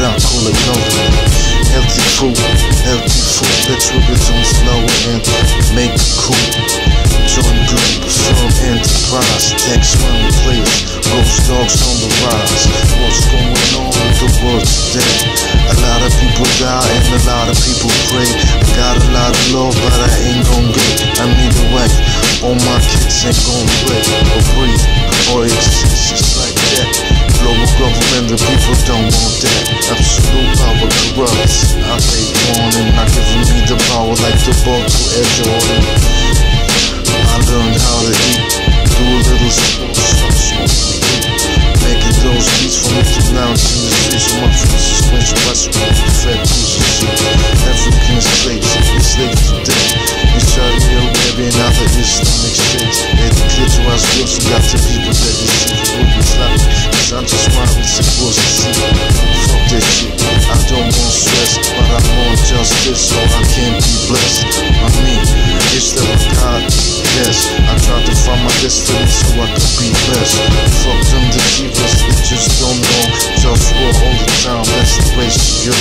I call it government. Healthy food, let's rip it on slow and make it cool. Join Globalfirm enterprise, tax money players, GhostDogz on the rise. What's going on with the world today? A lot of people die and a lot of people pray. I got a lot of love, but I ain't gon' get. I need a wife, all my kids ain't gon' play or breathe or exist just like that. Global government, the people don't want that. Absolute power corrupts. I hate warning, not giving me the power like the ball to edge order. I learned how to eat, do a little sports, making those beats for me to lounge in the streets with my friends, suspension, bicycle, fat cruisers. African slaves, enslaved today. In Saudi Arabia and other Islamic states, they declare to us girls who got the people that is evil with Islamic. Cause I'm just smiling, it's supposed to see. Fuck that shit, I don't want stress, but I want justice so I can be blessed. I mean, it's the God, yes. I try to find my destiny so I can be best. Fuck them deceivers, they just don't know. JustWar all the time, that's the race to you.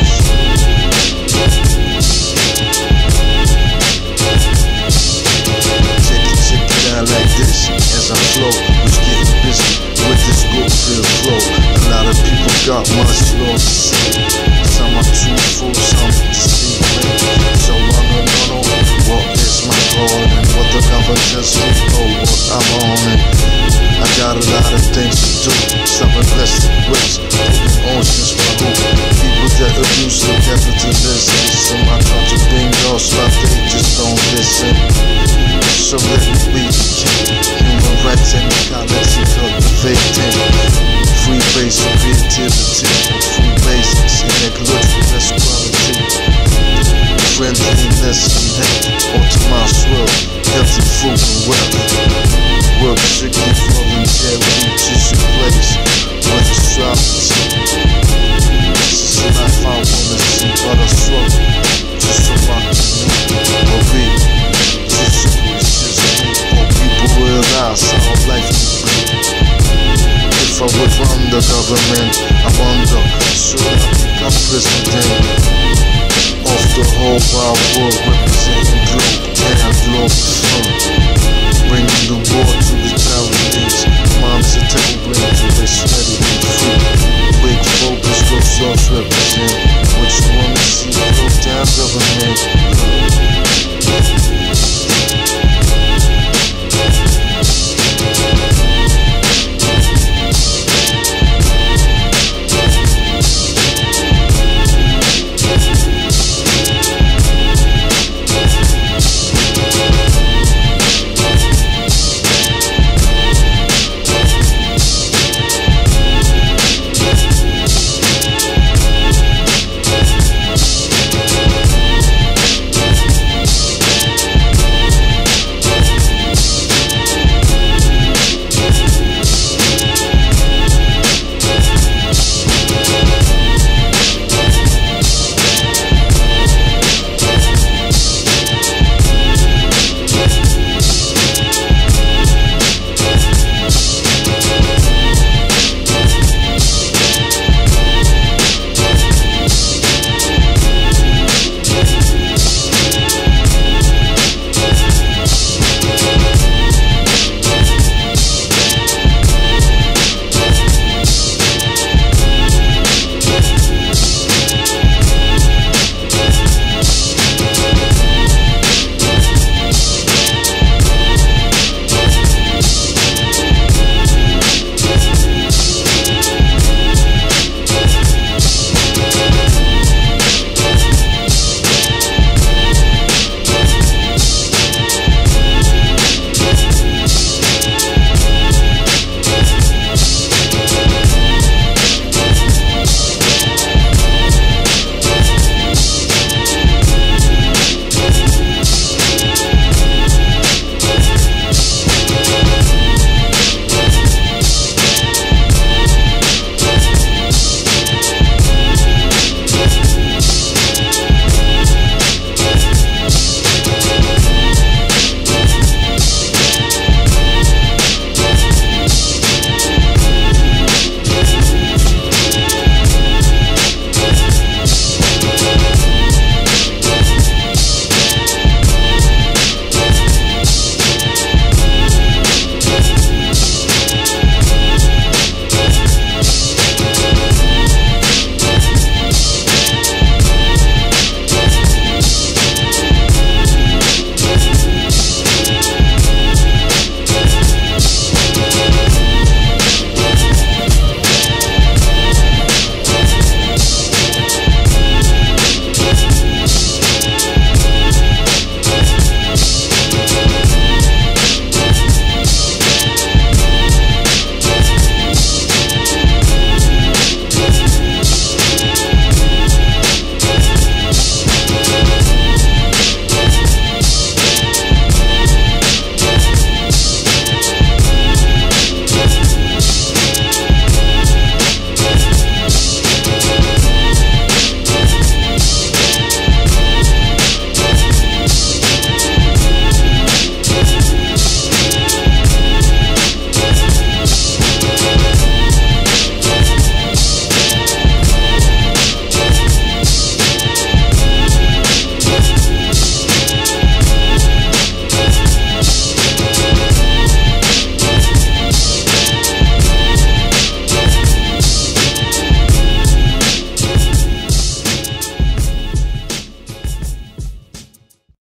Check it out like this, as I flow, who's getting busy with this good feel flow. A lot of people got much love to say. Some are too full, some see. So I don't know what is my goal and what the government just know what I'm on. And I got a lot of things to do. Some plastic waste, putting oceans for hope. People that abuse the capitalism, I try to bring those but they just don't listen. So let me be the king. Human rights and equality cultivating. Free base for creativity, free basics in ecological quality. Friendliness and hate, optimized world, healthy food and wealth. Work strictly voluntarily, just a place where the strategy. This is the life I wanna see, but I struggle just so I can or be. Just or people realize how life is good. If I would run the government, I wonder, should I become president of the whole wide world, representing Globalfirm, bringing the war to the charities. Moms are tabling to this steady and free. Big focus, GhostDogz represent. What you wanna see, go down government.